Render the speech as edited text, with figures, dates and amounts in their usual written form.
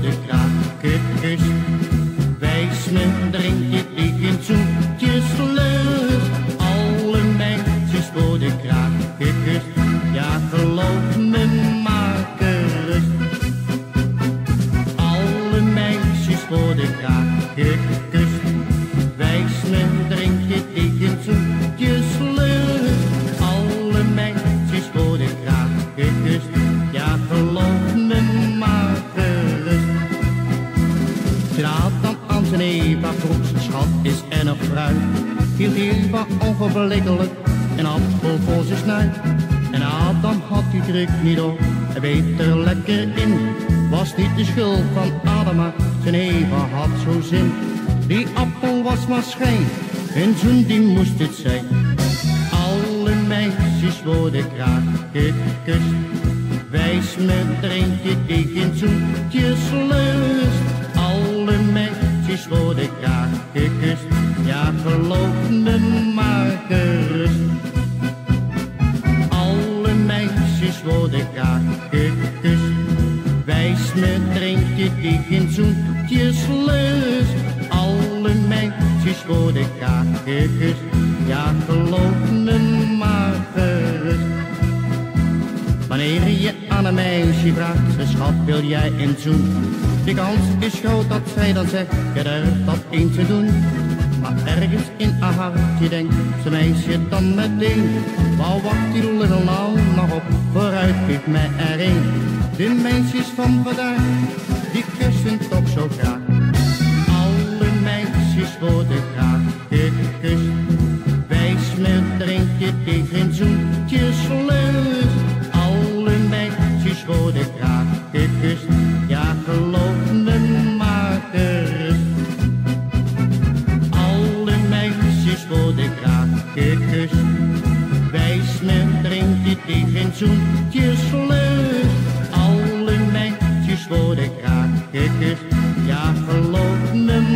de kraag gekust. Wijs me, drink je tegen zoetjes lust. Alle meisjes voor de kraag gekust. Ja, geloof me maar gerust. Alle meisjes voor de kraag gekust. Wijs me, drink je tegen zoetjes lust. Alle meisjes voor de kraag gekust. Ja, geloof me maar gerust. Draad dan aan zijn Eva, vroeg zijn schat, is er nog fruit? Hield Eva onverblikkelijk een appel voor zijn snuit. En Adam had die druk niet op, hij beet er lekker in. Was niet de schuld van Adam, maar zijn Eva had zo zin. Die appel was maar schijn, en zoen die moest het zijn. Alle meisjes worden graag gekust. Wijs me, drink je tegen zoetjes lust. Alle meisjes worden graag gekust. Ja, geloof me maar gerust. Alle meisjes worden graag gekust. Wijs me, drink je tegen zoetjes lust. Alle meisjes worden graag gekust. Ja, geloof me maar gerust. Wanneer je aan een meisje vraagt, schat, wil jij een zoen? De kans is groot dat zij dan zegt, je durft dat eens te doen. Maar ergens in haar hartje denkt ze meisje dan meteen. Waar wacht die little nou nog op, vooruit geef mij er een. De meisjes van vandaag, die kussen toch zo graag. Alle meisjes worden graag gekust. Wijs me, drink je tegen zoetjes lust. Alle meisjes worden graag gekust. Ja, geloof me maar gerust. Alle meisjes worden graag gekust. Wijs me, drink je tegen zoetjes lust. Alle meisjes worden graag gekust. Ja, geloof me